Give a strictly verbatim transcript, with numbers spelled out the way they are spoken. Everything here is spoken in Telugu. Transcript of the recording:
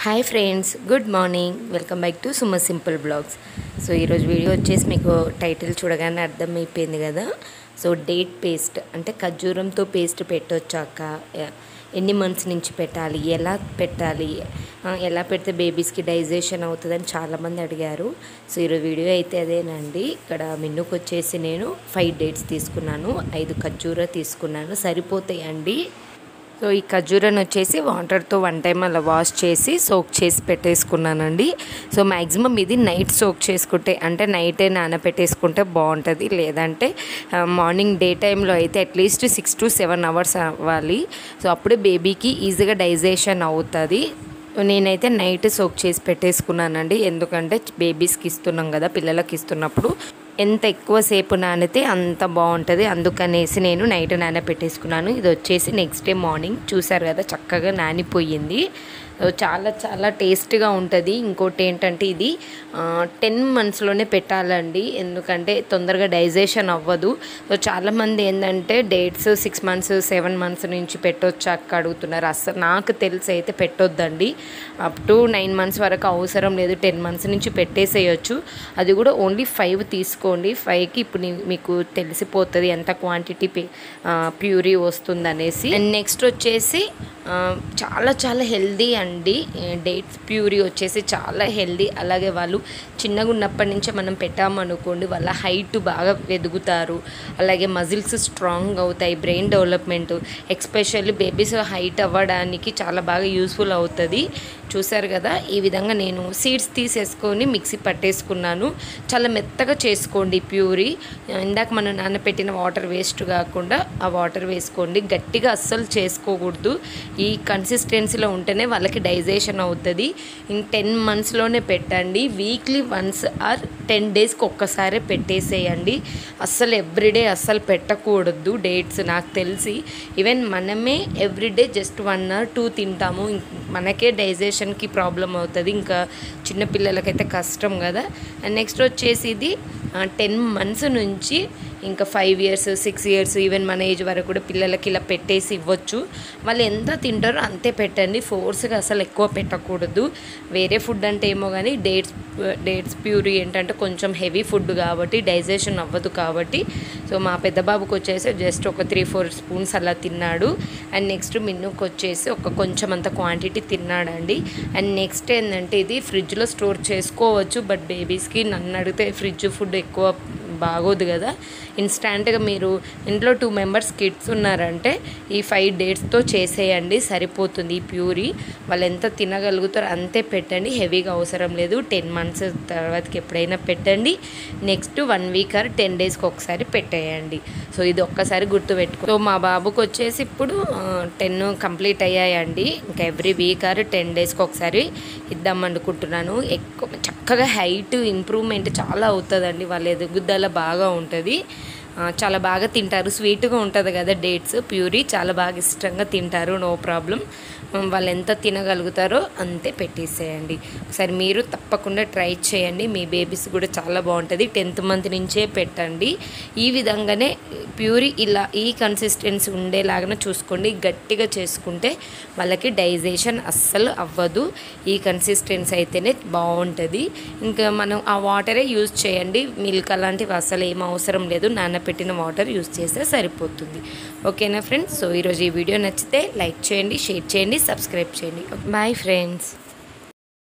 Hi friends, good morning. Welcome back to Suma simple blogs. So ఈరోజు వీడియో వచ్చేసి మీకు టైటిల్ చూడగానే అర్థమైపోయింది కదా. సో డేట్ పేస్ట్ అంటే ఖర్జూరంతో పేస్ట్ పెట్టొచ్చాక ఎన్ని మంత్స్ నుంచి పెట్టాలి, ఎలా పెట్టాలి, ఎలా పెడితే బేబీస్కి డైజెషన్ అవుతుందని చాలామంది అడిగారు. సో ఈరోజు వీడియో అయితే అదేనండి. ఇక్కడ మిన్నుకు వచ్చేసి నేను ఫైవ్ డేట్స్ తీసుకున్నాను, ఐదు ఖర్జూర తీసుకున్నాను, సరిపోతాయండి. సో ఈ ఖర్జూరను వచ్చేసి వాటర్తో వన్ టైం అలా వాష్ చేసి సోక్ చేసి పెట్టేసుకున్నానండి. సో మ్యాక్సిమం ఇది నైట్ సోక్ చేసుకుంటే అంటే నైటే నానబెట్టేసుకుంటే బాగుంటుంది. లేదంటే మార్నింగ్ డే టైంలో అయితే at least six to seven hours అవ్వాలి. సో అప్పుడే బేబీకి ఈజీగా డైజెషన్ అవుతుంది. నేనైతే నైట్ సోక్ చేసి పెట్టేసుకున్నానండి. ఎందుకంటే బేబీస్కి ఇస్తున్నాం కదా, పిల్లలకి ఇస్తున్నప్పుడు ఎంత ఎక్కువసేపు నానితే అంత బాగుంటుంది. అందుకనేసి నేను నైట్ నానబెట్టేసుకున్నాను. ఇది వచ్చేసి నెక్స్ట్ డే మార్నింగ్ చూసారు కదా, చక్కగా నానిపోయింది. చాలా చాలా టేస్ట్గా ఉంటుంది. ఇంకోటి ఏంటంటే ఇది టెన్ మంత్స్లోనే పెట్టాలండి, ఎందుకంటే తొందరగా డైజెషన్ అవ్వదు. సో చాలామంది ఏంటంటే dates six months seven months నుంచి పెట్టొచ్చు అక్క అడుగుతున్నారు. అసలు నాకు తెలిసి అయితే పెట్టొద్దండి. అప్ టు నైన్ మంత్స్ వరకు అవసరం లేదు, టెన్ మంత్స్ నుంచి పెట్టేసేయచ్చు. అది కూడా ఓన్లీ ఫైవ్ తీసుకోండి. ఫైవ్కి ఇప్పుడు మీకు తెలిసిపోతుంది ఎంత క్వాంటిటీ ప్యూరీ వస్తుంది అనేసి. అండ్ నెక్స్ట్ వచ్చేసి చాలా చాలా హెల్దీ అండి. డేట్స్ ప్యూరీ వచ్చేసి చాలా హెల్దీ. అలాగే వాళ్ళు చిన్నగా ఉన్నప్పటి నుంచే మనం పెట్టామనుకోండి, వాళ్ళ హైట్ బాగా ఎదుగుతారు, అలాగే మజిల్స్ స్ట్రాంగ్ అవుతాయి, brain development especially babies height అవ్వడానికి చాలా బాగా యూస్ఫుల్ అవుతుంది. చూసారు కదా, ఈ విధంగా నేను సీడ్స్ తీసేసుకొని మిక్సీ పట్టేసుకున్నాను. చాలా మెత్తగా చేసుకోండి ప్యూరీ. ఇందాక మనం నానబెట్టిన వాటర్ వేస్ట్ కాకుండా ఆ వాటర్ వేసుకోండి. గట్టిగా అస్సలు చేసుకోకూడదు. ఈ కన్సిస్టెన్సీలో ఉంటేనే వాళ్ళకి డైజెషన్ అవుతుంది. ఇంక టెన్ మంత్స్లోనే పెట్టండి. వీక్లీ వన్స్ ఆర్ టెన్ డేస్కి ఒక్కసారి పెట్టేసేయండి. అస్సలు ఎవ్రీడే అస్సలు పెట్టకూడదు డేట్స్. నాకు తెలిసి ఈవెన్ మనమే everyday just one or two తింటాము, మనకే డైజెషన్కి ప్రాబ్లం అవుతుంది. ఇంకా చిన్నపిల్లలకైతే కష్టం కదా. అండ్ నెక్స్ట్ వచ్చేసి ఇది టెన్ మంత్స్ నుంచి ఇంకా five years six years even మన ఏజ్ వరకు కూడా పిల్లలకి ఇలా పెట్టేసి ఇవ్వచ్చు. వాళ్ళు ఎంత తింటారో అంతే పెట్టండి. ఫోర్స్గా అసలు ఎక్కువ పెట్టకూడదు. వేరే ఫుడ్ అంటే ఏమో కానీ డేట్స్ డేట్స్ ప్యూరీ ఏంటంటే కొంచెం హెవీ ఫుడ్ కాబట్టి డైజెషన్ అవ్వదు కాబట్టి. సో మా పెద్ద బాబుకి వచ్చేసి జస్ట్ ఒక త్రీ ఫోర్ స్పూన్స్ అలా తిన్నాడు. అండ్ నెక్స్ట్ మిన్నుకు వచ్చేసి ఒక కొంచెం అంత క్వాంటిటీ తిన్నాడండి. అండ్ నెక్స్ట్ ఏంటంటే ఇది ఫ్రిడ్జ్లో స్టోర్ చేసుకోవచ్చు, బట్ బేబీస్కి నన్ను అడిగితే ఫ్రిడ్జ్ ఫుడ్ ఎక్కువ బాగోదు కదా. ఇన్స్టాంట్గా మీరు ఇంట్లో టూ మెంబర్స్ కిడ్స్ ఉన్నారంటే ఈ ఫైవ్ డేట్స్తో చేసేయండి, సరిపోతుంది. ఈ ప్యూరీ వాళ్ళు ఎంత తినగలుగుతారో అంతే పెట్టండి, హెవీగా అవసరం లేదు. టెన్ మంత్స్ తర్వాతకి ఎప్పుడైనా పెట్టండి. Next one week or ten డేస్కి ఒకసారి పెట్టేయండి. సో ఇది ఒక్కసారి గుర్తుపెట్టుకో. సో మా బాబుకి వచ్చేసి ఇప్పుడు టెన్ కంప్లీట్ అయ్యాయండి. ఇంకా ఎవ్రీ వీక్ ఆర్ టెన్ డేస్కి ఒకసారి ఇద్దాం అనుకుంటున్నాను. ఎక్కువ చక్కగా హైట్ ఇంప్రూవ్మెంట్ చాలా అవుతుందండి. వాళ్ళ ఎదుగుదల బాగా ఉంటుంది, చాలా బాగా తింటారు. స్వీట్గా ఉంటుంది కదా డేట్స్ ప్యూరీ, చాలా బాగా ఇష్టంగా తింటారు. No problem. వాళ్ళు ఎంత తినగలుగుతారో అంతే పెట్టేసేయండి. ఒకసారి మీరు తప్పకుండా ట్రై చేయండి. మీ బేబీస్ కూడా చాలా బాగుంటుంది. టెన్త్ మంత్ నుంచే పెట్టండి. ఈ విధంగానే ప్యూరీ ఇలా ఈ కన్సిస్టెన్సీ ఉండేలాగా చూసుకోండి. గట్టిగా చేసుకుంటే వాళ్ళకి డైజెషన్ అస్సలు అవ్వదు. ఈ కన్సిస్టెన్సీ అయితేనే బాగుంటుంది. ఇంకా మనం ఆ వాటరే యూజ్ చేయండి. మిల్క్ అలాంటివి అసలు ఏం అవసరం లేదు. నానబెట్టిన వాటర్ యూజ్ చేస్తే సరిపోతుంది. ఓకేనా ఫ్రెండ్స్? సో ఈరోజు ఈ వీడియో నచ్చితే లైక్ చేయండి, షేర్ చేయండి, సబ్స్క్రైబ్ చేయండి. Bye friends.